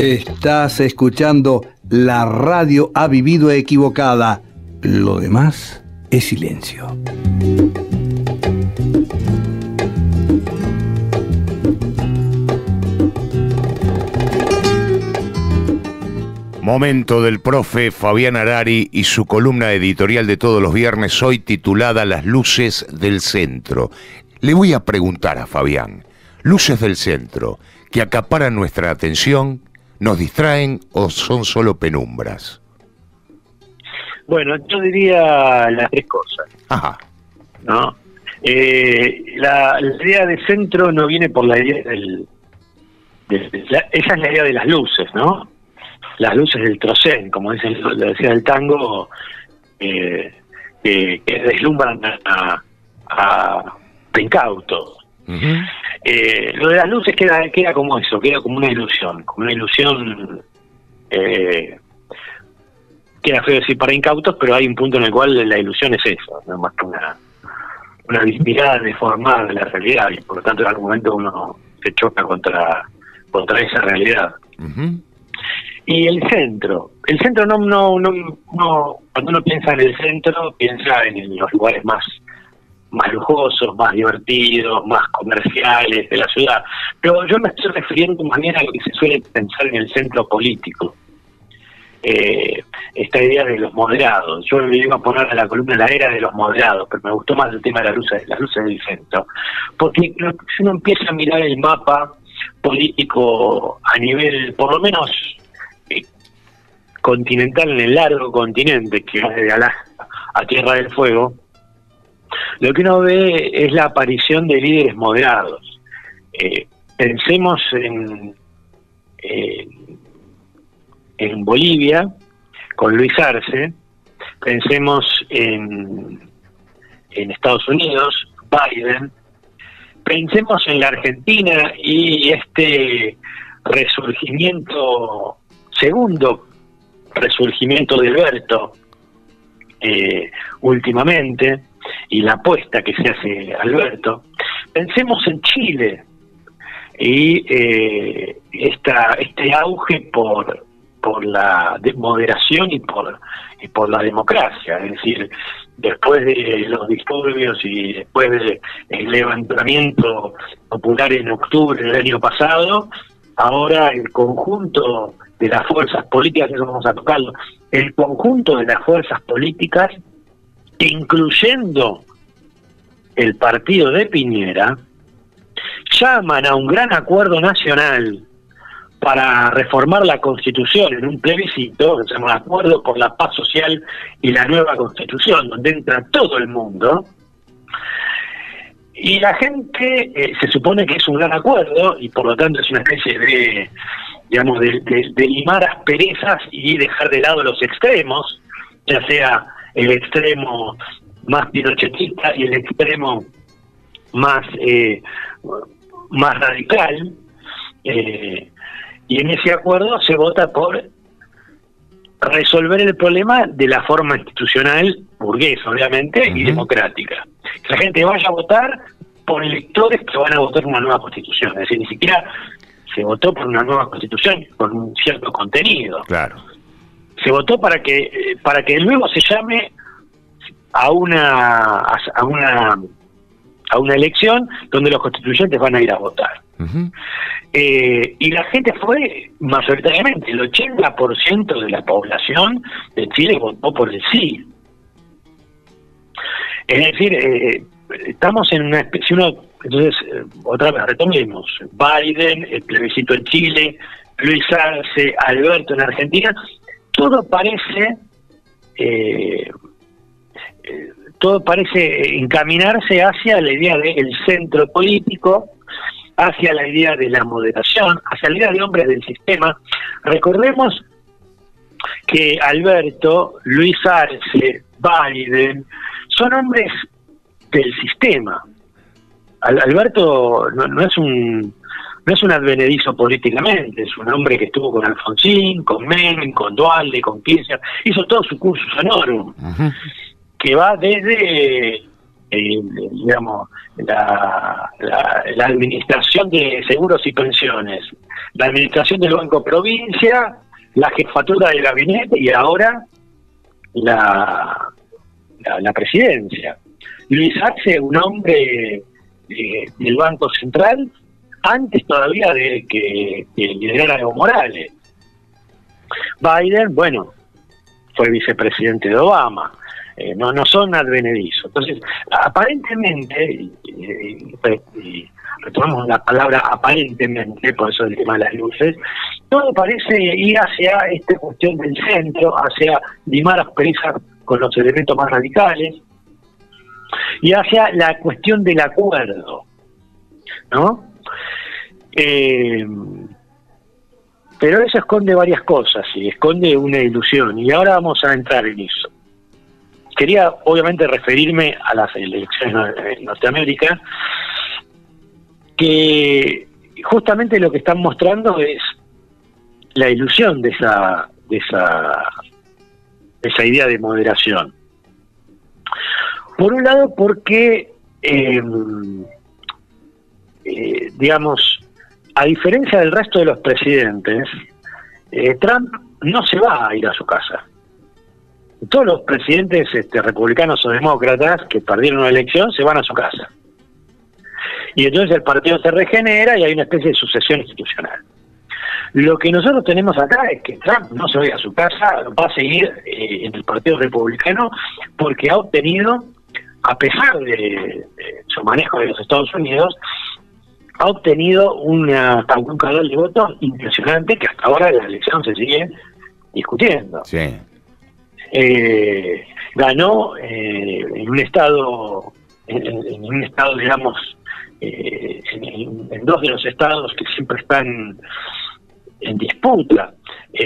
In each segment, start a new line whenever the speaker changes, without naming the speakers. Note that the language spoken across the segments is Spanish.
Estás escuchando La radio ha vivido equivocada. Lo demás es silencio.
Momento del profe Fabián Harari y su columna editorial de todos los viernes, hoy titulada Las luces del centro. Le voy a preguntar a Fabián, ¿luces del centro que acaparan nuestra atención, nos distraen o son solo penumbras?
Bueno, yo diría las tres cosas.
Ajá.
¿No? La idea de centro no viene por la idea esa es la idea de las luces, ¿no? Las luces del trocén, como lo decía el tango, que deslumbran a incautos. Lo de las luces queda como eso, queda como una ilusión, queda feo decir para incautos, pero hay un punto en el cual la ilusión es eso, no más que una mirada deformada de la realidad, y por lo tanto en algún momento uno se choca contra esa realidad. Y el centro no, cuando uno piensa en el centro, piensa en los lugares más lujosos, más divertidos, más comerciales de la ciudad. Pero yo me estoy refiriendo más bien a lo que se suele pensar en el centro político. Esta idea de los moderados. Yo le iba a poner a la columna la era de los moderados, pero me gustó más el tema de las luces del centro. Porque si uno empieza a mirar el mapa político a nivel, por lo menos, continental, en el largo continente que va desde Alaska a Tierra del Fuego, lo que uno ve es la aparición de líderes moderados. Pensemos en Bolivia, con Luis Arce, pensemos en Estados Unidos, Biden, pensemos en la Argentina y este segundo resurgimiento de Alberto últimamente, y la apuesta que se hace Alberto. Pensemos en Chile y este auge por la moderación y por la democracia, es decir, después de los disturbios y después del levantamiento popular en octubre del año pasado, ahora el conjunto de las fuerzas políticas, eso vamos a tocarlo, el conjunto de las fuerzas políticas, incluyendo el partido de Piñera, llaman a un gran acuerdo nacional para reformar la Constitución en un plebiscito, que se llama Acuerdo por la Paz Social y la Nueva Constitución, donde entra todo el mundo. Y la gente se supone que es un gran acuerdo y por lo tanto es una especie de, digamos, de limar asperezas y dejar de lado los extremos, ya sea el extremo más pinochetista y el extremo más radical, y en ese acuerdo se vota por resolver el problema de la forma institucional burguesa, obviamente, y democrática. Que la gente vaya a votar por electores que van a votar una nueva constitución, es decir, ni siquiera se votó por una nueva constitución con un cierto contenido.
Claro.
Se votó para que luego se llame a una elección donde los constituyentes van a ir a votar. Y la gente fue mayoritariamente, el 80% de la población de Chile votó por el sí. Es decir, estamos en una especie, entonces, otra vez retomemos, Biden, el plebiscito en Chile, Luis Arce, Alberto en Argentina, todo parece encaminarse hacia la idea del centro político, hacia la idea de la moderación, hacia la idea de hombres del sistema. Recordemos que Alberto, Luis Arce, Biden, son hombres del sistema. Alberto no es un advenedizo políticamente, es un hombre que estuvo con Alfonsín, con Menem, con Duhalde, con Kirchner, hizo todo su cursus honorum, que va desde digamos, la administración de seguros y pensiones, la administración del Banco Provincia, la jefatura del gabinete y ahora la presidencia. Luis Arce, un hombre del Banco Central, antes todavía de que liderara Evo Morales. Biden, bueno, fue vicepresidente de Obama. No son advenedizos. Entonces, aparentemente, y retomamos la palabra aparentemente, por eso el tema de las luces, todo parece ir hacia esta cuestión del centro, hacia limar asperezas con los elementos más radicales, y hacia la cuestión del acuerdo, ¿no? Pero eso esconde varias cosas, y esconde una ilusión, y ahora vamos a entrar en eso. Quería, obviamente, referirme a las elecciones de Norteamérica, que justamente lo que están mostrando es la ilusión de esa idea de moderación. Por un lado, porque, digamos, a diferencia del resto de los presidentes, Trump no se va a ir a su casa. Todos los presidentes republicanos o demócratas que perdieron una elección se van a su casa. Y entonces el partido se regenera y hay una especie de sucesión institucional. Lo que nosotros tenemos acá es que Trump no se va a ir a su casa, va a seguir en el partido republicano porque ha obtenido, a pesar de su manejo de los Estados Unidos, ha obtenido un caudal de votos impresionante que hasta ahora la elección se sigue discutiendo.
Sí.
Ganó en un estado, digamos, en dos de los estados que siempre están en disputa,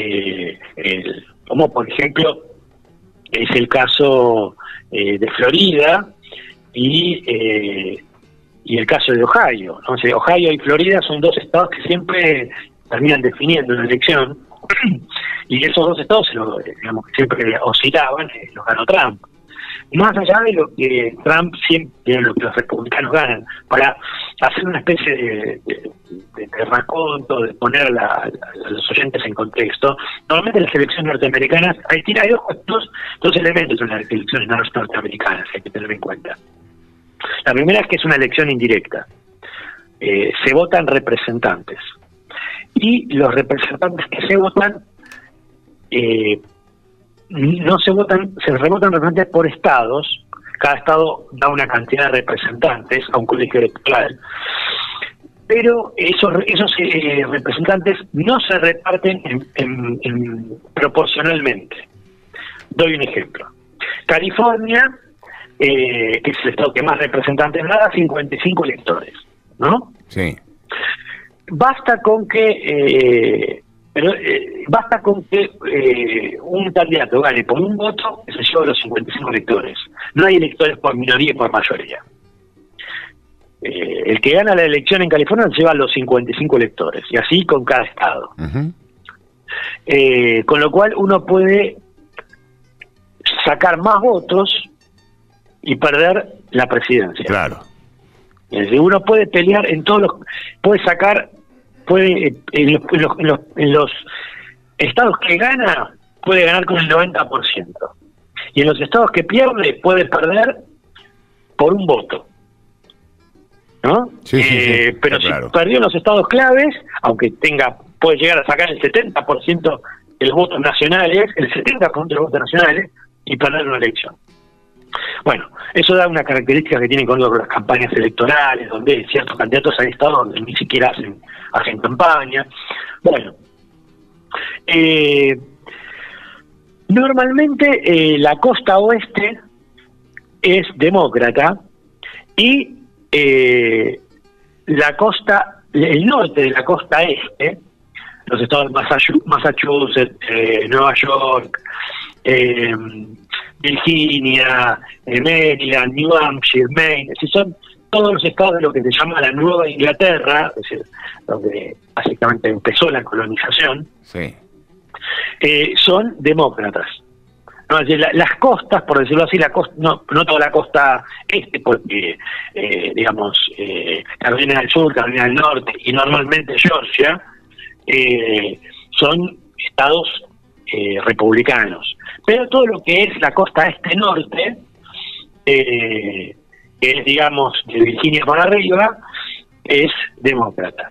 como por ejemplo es el caso de Florida y el caso de Ohio. Entonces, Ohio y Florida son dos estados que siempre terminan definiendo una elección. Y esos dos estados, digamos, que siempre oscilaban, los ganó Trump. Más allá de lo que Trump siempre, de lo que los republicanos ganan, para hacer una especie de raconto, de poner a los oyentes en contexto, normalmente en las elecciones norteamericanas hay dos elementos en las elecciones norteamericanas que hay que tener en cuenta. La primera es que es una elección indirecta. Se votan representantes. Y los representantes que se votan no se votan, se revotan representantes por estados. Cada estado da una cantidad de representantes a un colegio electoral, pero esos representantes no se reparten proporcionalmente. Doy un ejemplo. California, que es el estado que más representantes da, 55 electores, ¿no?
Sí.
Basta con que un candidato gane por un voto, que se lleva los 55 electores. No hay electores por minoría y por mayoría. El que gana la elección en California lleva los 55 electores, y así con cada estado.
Uh-huh.
Con lo cual uno puede sacar más votos y perder la presidencia.
Claro.
Es decir, uno puede pelear en todos los... en los estados que gana, puede ganar con el 90%. Y en los estados que pierde, puede perder por un voto. ¿No?
Sí, sí,
pero si perdió en los estados claves, aunque puede llegar a sacar el 70% de los votos nacionales, el 70% de los votos nacionales, y perder una elección. Bueno, eso da una característica que tiene con las campañas electorales, donde ciertos candidatos han estado donde ni siquiera hacen campaña. Bueno, normalmente la costa oeste es demócrata y el norte de la costa este, los estados de Massachusetts, Nueva York, Virginia, Maryland, New Hampshire, Maine, son todos los estados de lo que se llama la Nueva Inglaterra, es decir, donde básicamente empezó la colonización,
sí.
Son demócratas. ¿no? Es decir, las costas, por decirlo así, no toda la costa este, porque, digamos, Carolina del Sur, Carolina del Norte y normalmente Georgia, son estados republicanos. Pero todo lo que es la costa este-norte, que es, digamos, de Virginia para arriba, es demócrata.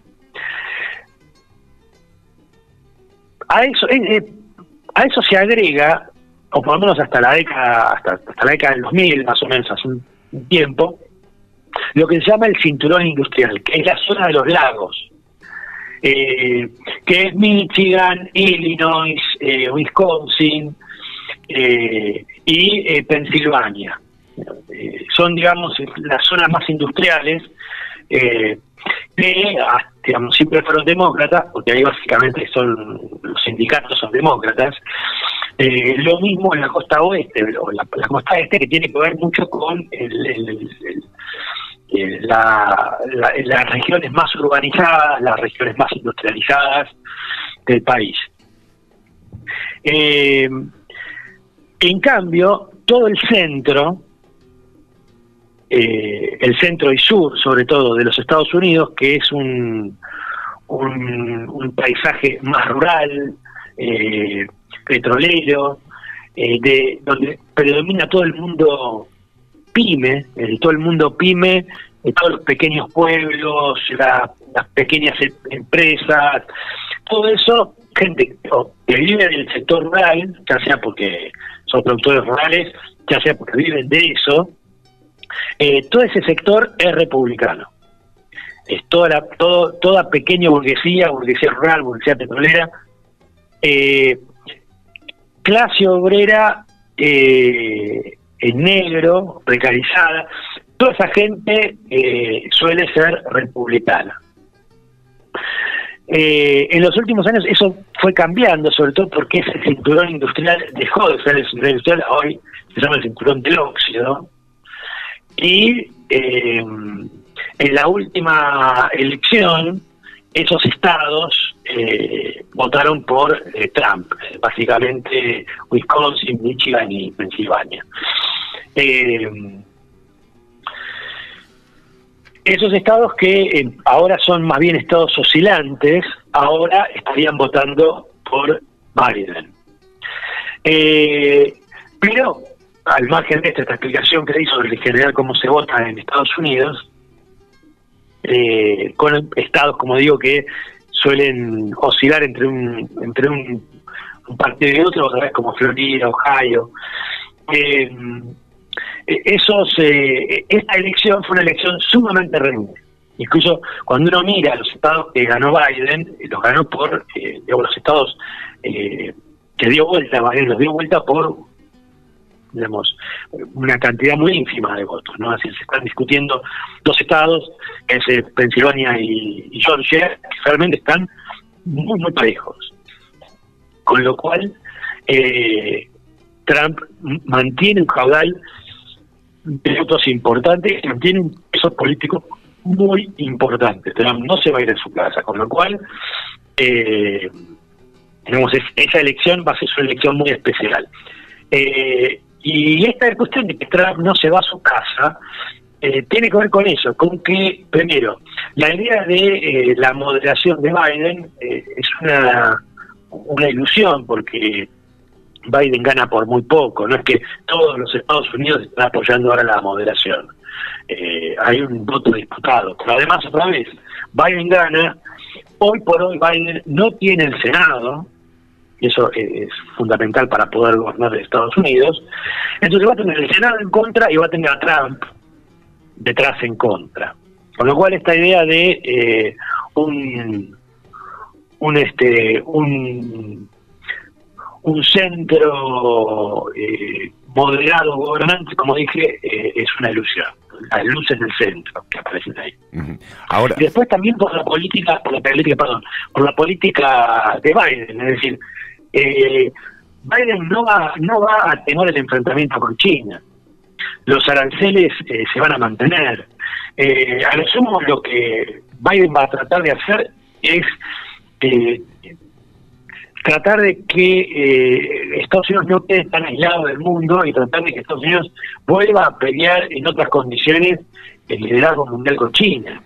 A eso se agrega, o por lo menos hasta la década del 2000, más o menos hace un tiempo, lo que se llama el cinturón industrial, que es la zona de los lagos, que es Michigan, Illinois, Wisconsin y Pensilvania. Son, digamos, las zonas más industriales que, digamos, siempre fueron demócratas, porque ahí básicamente los sindicatos son demócratas. Lo mismo en la costa oeste, o la costa este, que tiene que ver mucho con las regiones más urbanizadas, las regiones más industrializadas del país. En cambio, todo el centro y sur, sobre todo, de los Estados Unidos, que es un paisaje más rural, petrolero, donde predomina todo el mundo pyme, todos los pequeños pueblos, las pequeñas empresas, todo eso, gente que vive del sector rural, ya sea porque son productores rurales, ya sea porque viven de eso. Todo ese sector es republicano. Es toda pequeña burguesía rural, burguesía petrolera, clase obrera en negro, precarizada. Toda esa gente suele ser republicana. En los últimos años eso fue cambiando, sobre todo porque ese cinturón industrial dejó de ser el cinturón industrial, hoy se llama el cinturón del óxido. Y en la última elección, esos estados votaron por Trump, básicamente Wisconsin, Michigan y Pensilvania. Esos estados que ahora son más bien estados oscilantes, ahora estarían votando por Biden. Pero al margen de esta explicación que le hizo en general cómo se vota en Estados Unidos, con estados, como digo, que suelen oscilar entre un partido y otro, otra vez como Florida, Ohio. Esta elección fue una elección sumamente reñida. Incluso cuando uno mira los estados que ganó Biden, los ganó por, los estados que dio vuelta, Biden los dio vuelta por, digamos, una cantidad muy ínfima de votos, ¿no? Así se están discutiendo dos estados, que es Pensilvania y Georgia, que realmente están muy, muy parejos. Con lo cual, Trump mantiene un caudal de votos importantes, mantiene un peso político muy importante. Trump no se va a ir de su casa, con lo cual, digamos, esa elección va a ser una elección muy especial. Y esta cuestión de que Trump no se va a su casa tiene que ver con eso, con que, primero, la idea de la moderación de Biden es una ilusión, porque Biden gana por muy poco, no es que todos los Estados Unidos están apoyando ahora la moderación. Hay un voto disputado, pero además, otra vez, Biden gana. Hoy por hoy Biden no tiene el Senado, y eso es fundamental para poder gobernar de Estados Unidos. Entonces va a tener el Senado en contra y va a tener a Trump detrás en contra. Con lo cual esta idea de un centro moderado gobernante, como dije, es una ilusión. Las luces del centro que aparecen ahí. Ahora, y después también por la política de Biden, es decir, Biden no va a tener el enfrentamiento con China. Los aranceles se van a mantener. A lo sumo, lo que Biden va a tratar de hacer es tratar de que Estados Unidos no quede tan aislado del mundo y tratar de que Estados Unidos vuelva a pelear en otras condiciones el liderazgo mundial con China.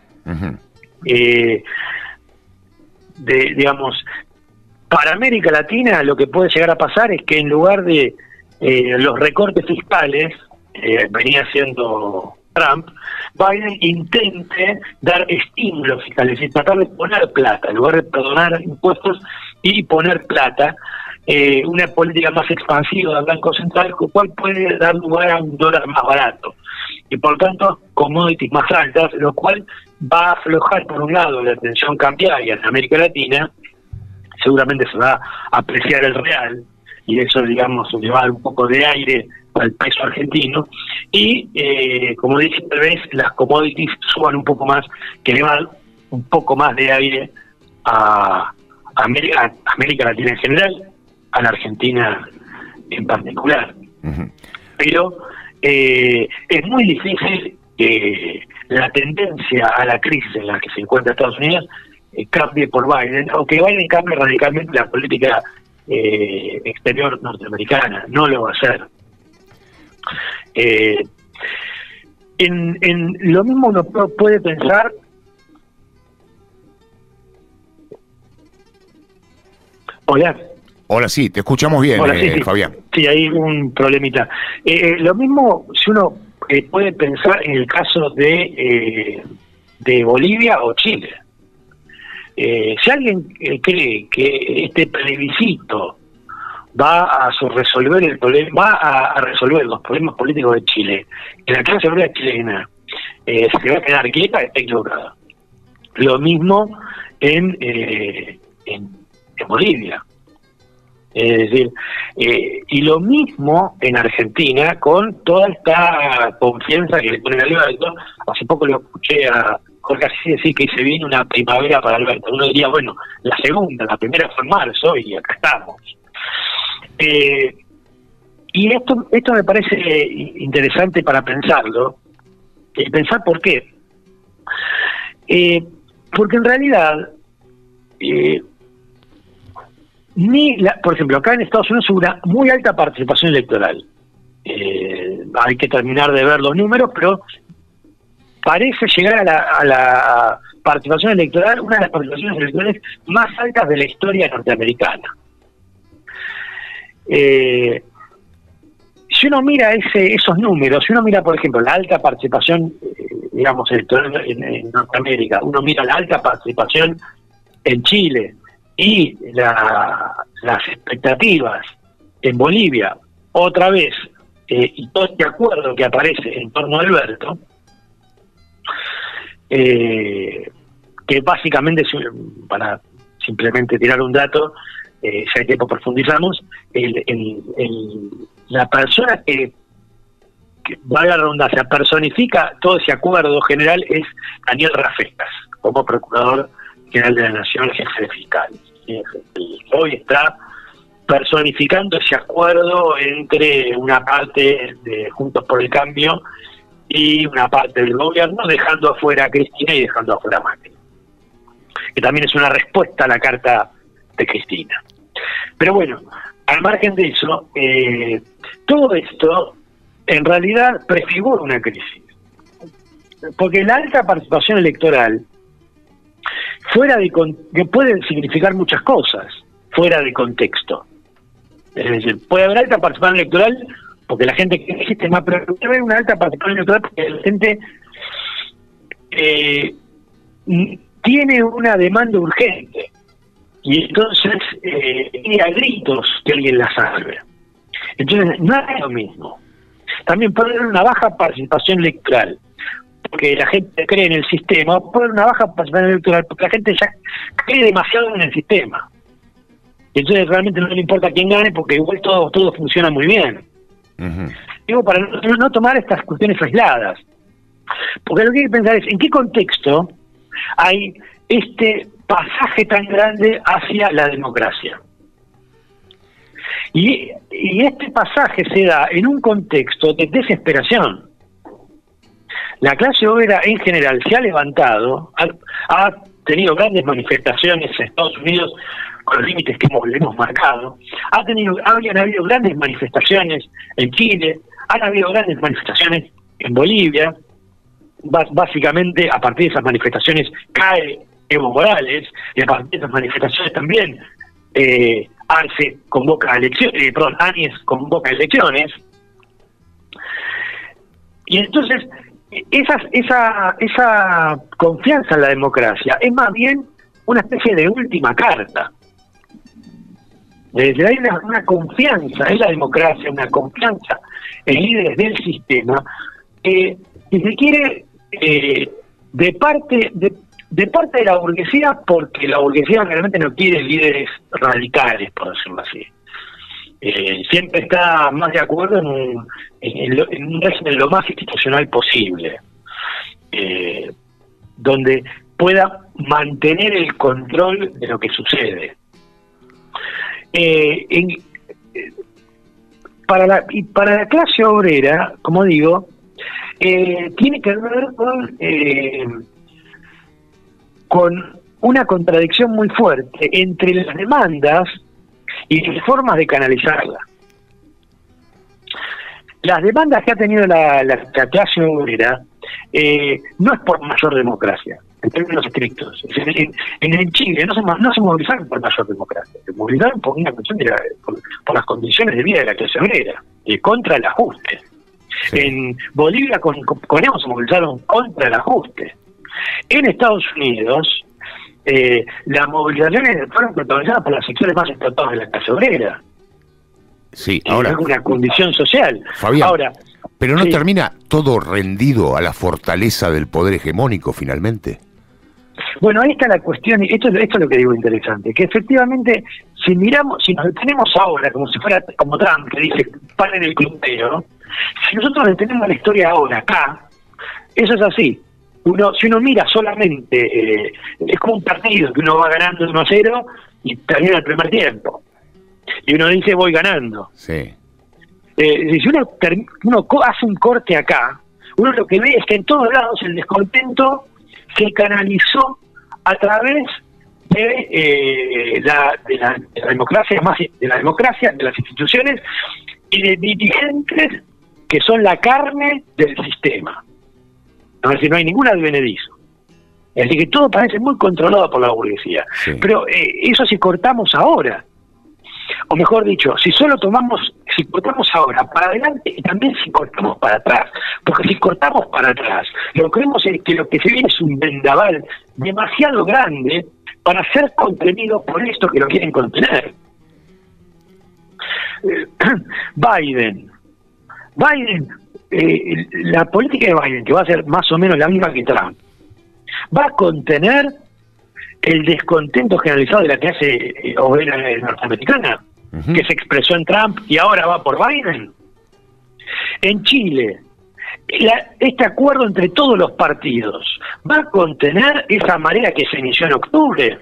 Digamos, para América Latina lo que puede llegar a pasar es que en lugar de los recortes fiscales, venía haciendo Trump, Biden intente dar estímulos fiscales, es decir, tratar de poner plata, en lugar de perdonar impuestos y poner plata, una política más expansiva del Banco Central, lo cual puede dar lugar a un dólar más barato y por lo tanto commodities más altas, lo cual va a aflojar por un lado la tensión cambiaria en América Latina, seguramente se va a apreciar el real y eso, digamos, le va a dar un poco de aire al peso argentino y, como dije, tal vez las commodities suban un poco más, que le va a dar un poco más de aire a América Latina en general, a la Argentina en particular. Pero es muy difícil que la tendencia a la crisis en la que se encuentra Estados Unidos cambie por Biden, aunque Biden cambie radicalmente la política exterior norteamericana, no lo va a hacer. En lo mismo uno puede pensar.
Hola, sí, te escuchamos bien.
Hola, sí.
Fabián.
Sí, hay un problemita. Lo mismo si uno puede pensar en el caso de Bolivia o Chile. Si alguien cree que este plebiscito va a resolver el problema, va a resolver los problemas políticos de Chile, que la clase obrera chilena se va a quedar quieta, está equivocada. Lo mismo en Bolivia. Es decir, y lo mismo en Argentina, con toda esta confianza que le pone Alberto. Hace poco lo escuché a Jorge así decir que se viene una primavera para Alberto. Uno diría, bueno, la primera fue en marzo y acá estamos. Y esto me parece interesante para pensarlo. Pensar por qué. Porque en realidad, por ejemplo, acá en Estados Unidos hubo una muy alta participación electoral. Hay que terminar de ver los números, pero parece llegar a la participación electoral, una de las participaciones electorales más altas de la historia norteamericana. Si uno mira esos números, si uno mira, por ejemplo, la alta participación, digamos, electoral en Norteamérica, uno mira la alta participación en Chile y las expectativas en Bolivia, otra vez, y todo este acuerdo que aparece en torno a Alberto, que básicamente, para simplemente tirar un dato, si hay tiempo profundizamos, la persona que valga la redundancia, personifica todo ese acuerdo general es Daniel Rafecas, como Procurador General de la Nación, jefe de fiscal. Hoy está personificando ese acuerdo entre una parte de Juntos por el Cambio y una parte del gobierno, dejando afuera a Cristina y dejando afuera a Macri, que también es una respuesta a la carta de Cristina. Pero bueno, al margen de eso, todo esto en realidad prefigura una crisis, porque la alta participación electoral que puede significar muchas cosas fuera de contexto. Es decir, puede haber alta participación electoral porque la gente quiere el sistema, pero puede haber una alta participación electoral porque la gente tiene una demanda urgente y entonces tiene a gritos que alguien la salve. Entonces no es lo mismo. También puede haber una baja participación electoral porque la gente cree en el sistema, o puede haber una baja participación electoral porque la gente ya cree demasiado en el sistema. Y entonces realmente no le importa quién gane porque igual todo funciona muy bien. Digo, para no tomar estas cuestiones aisladas. Porque lo que hay que pensar es en qué contexto hay este pasaje tan grande hacia la democracia. Y este pasaje se da en un contexto de desesperación. La clase obrera en general se ha levantado, ha tenido grandes manifestaciones en Estados Unidos con los límites que le hemos marcado. Habían habido grandes manifestaciones en Chile, han habido grandes manifestaciones en Bolivia. Básicamente, a partir de esas manifestaciones cae Evo Morales, y a partir de esas manifestaciones también Áñez convoca elecciones. Y entonces, esa confianza en la democracia es más bien una especie de última carta. Hay una confianza en la democracia, una confianza en líderes del sistema, que si se quiere, de parte de la burguesía, porque la burguesía realmente no quiere líderes radicales, por decirlo así. Siempre está más de acuerdo en un régimen lo más institucional posible, donde pueda mantener el control de lo que sucede. Para la clase obrera, como digo, tiene que ver con una contradicción muy fuerte entre las demandas y las formas de canalizarlas. Las demandas que ha tenido la clase obrera no es por mayor democracia, en términos estrictos. En Chile no se movilizaron por mayor democracia, se movilizaron por una cuestión por las condiciones de vida de la clase obrera, contra el ajuste. Sí. En Bolivia con Evo se movilizaron contra el ajuste. En Estados Unidos las movilizaciones fueron protagonizadas por las secciones más explotadas de la clase obrera.
Sí, ahora,
es una condición social.
Fabián,
ahora,
pero no
sí,
termina todo rendido a la fortaleza del poder hegemónico finalmente.
Bueno, ahí está la cuestión, y esto es lo que digo interesante, que efectivamente, si nos detenemos ahora, como si fuera como Trump, que dice, paren el cluteo, si nosotros detenemos la historia ahora, acá, eso es así. Si uno mira solamente, es como un partido, que uno va ganando 1-0 y termina el primer tiempo. Y uno dice, voy ganando.
Sí.
Si uno hace un corte acá, uno lo que ve es que en todos lados el descontento se canalizó a través de la democracia, de las instituciones y de dirigentes que son la carne del sistema. Es decir, no hay ningún advenedizo. Es decir, que todo parece muy controlado por la burguesía. Sí. Pero eso si cortamos ahora, o mejor dicho, si cortamos ahora para adelante y también si cortamos para atrás, porque si cortamos para atrás, lo que vemos es que lo que se viene es un vendaval demasiado grande para ser contenido por esto que lo quieren contener. Biden, la política de Biden, que va a ser más o menos la misma que Trump, va a contener el descontento generalizado de la clase obrera norteamericana, que se expresó en Trump y ahora va por Biden. En Chile, este acuerdo entre todos los partidos va a contener esa marea que se inició en octubre.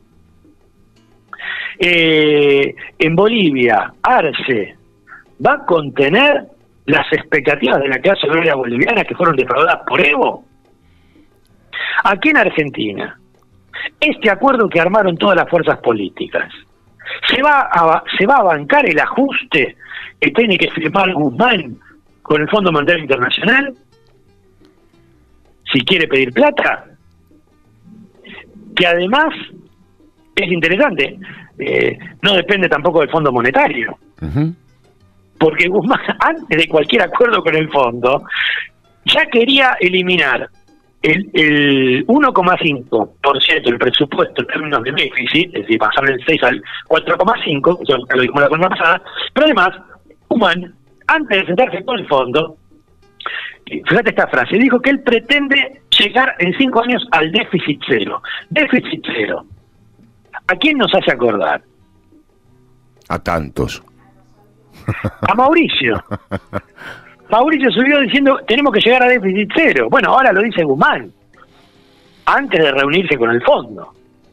En Bolivia, Arce va a contener las expectativas de la clase obrera boliviana que fueron defraudadas por Evo. Aquí en Argentina, este acuerdo que armaron todas las fuerzas políticas, ¿se va a bancar el ajuste que tiene que firmar Guzmán con el Fondo Monetario Internacional? Si quiere pedir plata, que además es interesante, no depende tampoco del Fondo Monetario, porque Guzmán, antes de cualquier acuerdo con el fondo, ya quería eliminar el 1,5% del presupuesto en términos de déficit, es decir, pasar del 6 al 4,5, eso lo dijimos la semana pasada, pero además, Guzmán, antes de sentarse con el fondo, fíjate esta frase, dijo que él pretende llegar en 5 años al déficit cero. Déficit cero. ¿A quién nos hace acordar?
A tantos.
A Mauricio. Mauricio subió diciendo, tenemos que llegar a déficit cero. Bueno, ahora lo dice Guzmán, antes de reunirse con el fondo.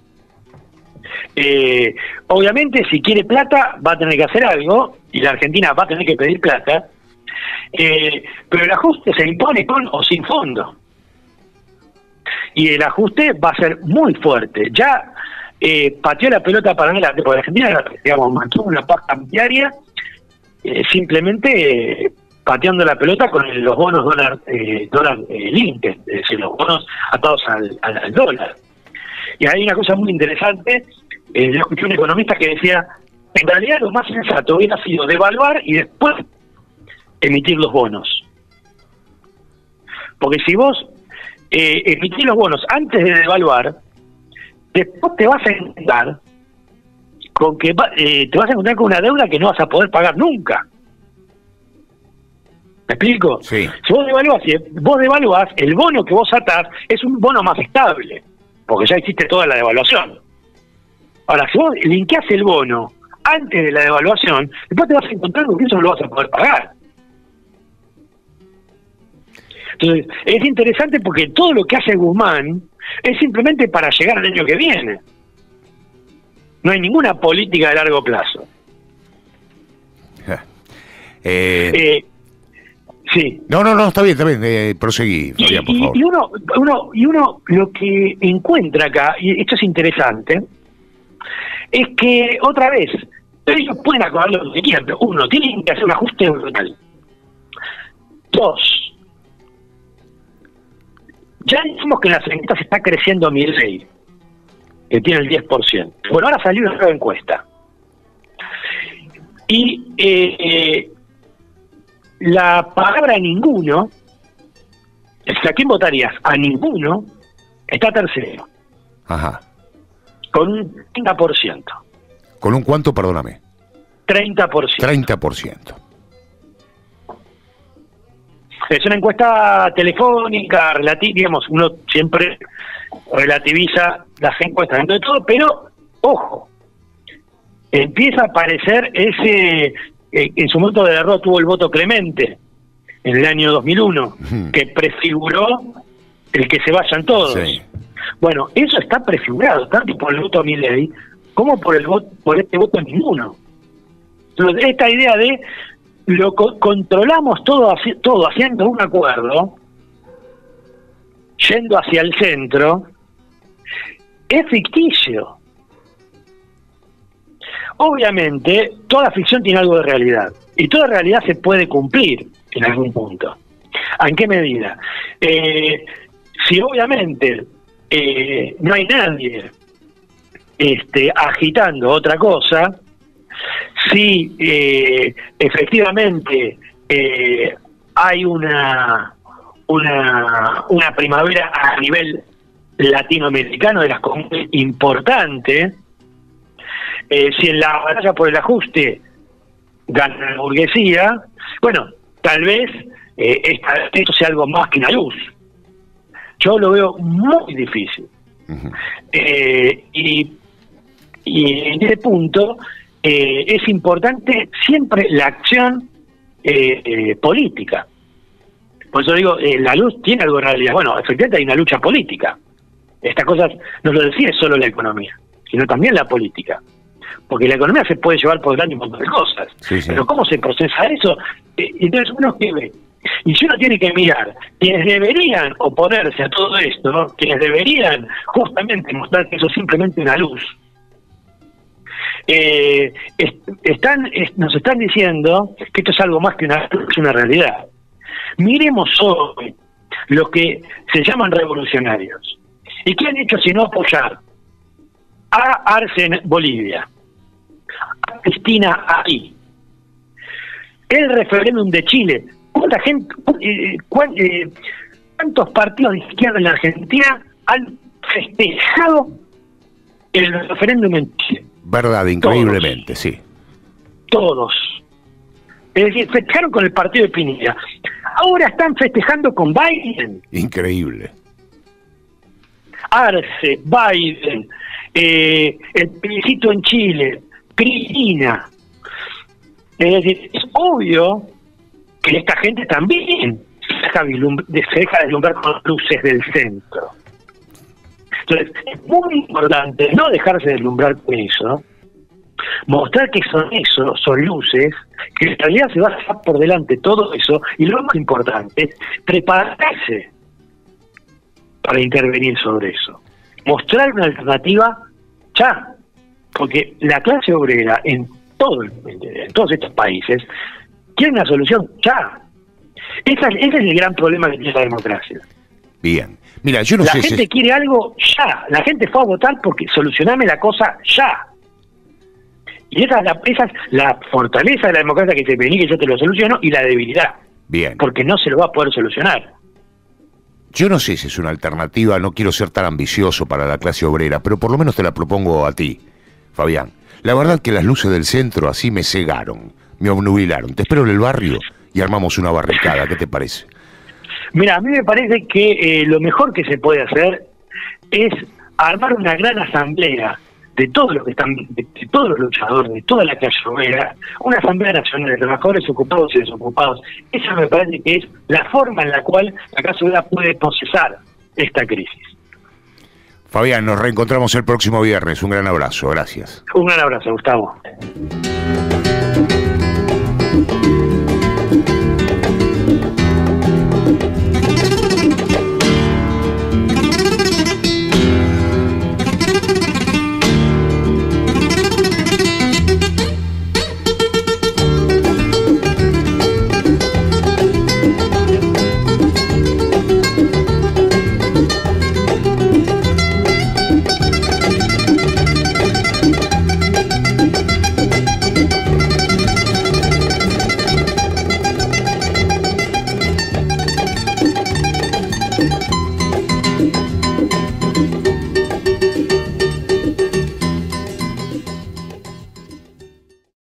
Obviamente, si quiere plata, va a tener que hacer algo, y la Argentina va a tener que pedir plata, pero el ajuste se impone con o sin fondo. y el ajuste va a ser muy fuerte. Ya pateó la pelota para adelante, porque Argentina, digamos, mantuvo una paz cambiaria simplemente pateando la pelota con los bonos dólar link, es decir, los bonos atados al dólar. Y hay una cosa muy interesante, yo escuché un economista que decía, en realidad lo más sensato hubiera sido devaluar y después emitir los bonos. Porque si vos emitís los bonos antes de devaluar, después te vas a encontrar con que te vas a encontrar con una deuda que no vas a poder pagar nunca. ¿Me explico?
Sí.
Si vos devaluás, el bono que vos atás es un bono más estable, porque ya existe toda la devaluación. Ahora, si vos linkeás el bono antes de la devaluación, después te vas a encontrar con que eso no lo vas a poder pagar. Entonces, es interesante porque todo lo que hace Guzmán es simplemente para llegar al año que viene. No hay ninguna política de largo plazo. Sí.
No, está bien, proseguí, Fabián, por favor.
Y uno lo que encuentra acá, y esto es interesante, es que, otra vez, ellos pueden acordar lo que quieran, pero uno, tienen que hacer un ajuste brutal. Dos, ya dijimos que en las encuestas está creciendo Milei, que tiene el 10%. Bueno, ahora salió una nueva encuesta. Y la palabra ninguno, ¿a quién votarías? A ninguno, está tercero.
Ajá.
Con un 30%.
¿Con un cuánto, perdóname?
30%.
30%.
Es una encuesta telefónica, digamos, uno siempre relativiza las encuestas dentro de todo, pero, ojo, empieza a aparecer ese, en su momento de error tuvo el voto Clemente, en el año 2001, que prefiguró el que se vayan todos.
Sí.
Bueno, eso está prefigurado, tanto por el voto a Milei, como por este voto a ninguno. Entonces, esta idea de lo controlamos todo haciendo un acuerdo, yendo hacia el centro, es ficticio. Obviamente, toda ficción tiene algo de realidad, y toda realidad se puede cumplir en algún punto. ¿En qué medida? Si obviamente no hay nadie agitando otra cosa, si efectivamente hay una primavera a nivel latinoamericano de las comunidades importante, si en la batalla por el ajuste gana la burguesía, bueno, tal vez esto sea algo más que una luz. Yo lo veo muy difícil. Uh-huh. Y en ese punto es importante siempre la acción política. Por eso digo, la luz tiene algo de realidad. Bueno, efectivamente hay una lucha política. Estas cosas no lo decide solo la economía, sino también la política. Porque la economía se puede llevar por delante un montón de cosas. Sí, sí. Pero ¿cómo se procesa eso? Entonces uno que ve. Y si uno tiene que mirar, quienes deberían oponerse a todo esto, ¿no? Quienes deberían justamente mostrar que eso es simplemente una luz, nos están diciendo que esto es algo más que una realidad. Miremos hoy lo que se llaman revolucionarios. ¿Y qué han hecho si no apoyar a Arce en Bolivia, a Cristina ahí, el referéndum de Chile? ¿Cuánta gente, cuántos partidos de izquierda en la Argentina han festejado el referéndum en Chile?
Verdad, increíblemente, sí.
Todos. Es decir, festejaron con el partido de Piñera. Ahora están festejando con Biden.
Increíble.
Arce, Biden, el plebiscito en Chile, Cristina. Es decir, es obvio que esta gente también se deja deslumbrar con las luces del centro. Entonces, es muy importante no dejarse deslumbrar con eso, mostrar que son luces, que en realidad se va a dejar por delante todo eso, y lo más importante, prepararse para intervenir sobre eso. Mostrar una alternativa ya, porque la clase obrera en todos estos países quiere una solución ya. Ese es el gran problema que tiene la democracia.
Bien. Mira, yo no
la
sé
gente quiere algo ya. La gente fue a votar porque solucioname la cosa ya. Y esa es la fortaleza de la democracia, que te vení que yo te lo soluciono, y la debilidad.
Bien.
Porque no se lo va a poder solucionar.
Yo no sé si es una alternativa, no quiero ser tan ambicioso para la clase obrera, pero por lo menos te la propongo a ti, Fabián. La verdad que las luces del centro así me cegaron, me obnubilaron. Te espero en el barrio y armamos una barricada, ¿qué te parece?
Mira, a mí me parece que lo mejor que se puede hacer es armar una gran asamblea de todos los que están, de todos los luchadores, de toda la clase obrera, una asamblea nacional de trabajadores ocupados y desocupados. Esa me parece que es la forma en la cual la clase obrera puede procesar esta crisis.
Fabián, nos reencontramos el próximo viernes. Un gran abrazo, gracias.
Un gran abrazo, Gustavo.